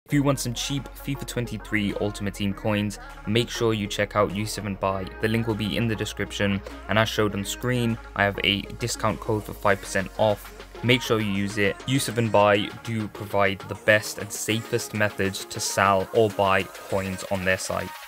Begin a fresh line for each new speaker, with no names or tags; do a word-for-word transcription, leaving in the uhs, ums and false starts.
If you want some cheap FIFA twenty-three Ultimate Team coins, make sure you check out Yusuf and Buy. The link will be in the description, and as showed on screen, I have a discount code for five percent off. Make sure you use it. Yusuf and Buy do provide the best and safest methods to sell or buy coins on their site.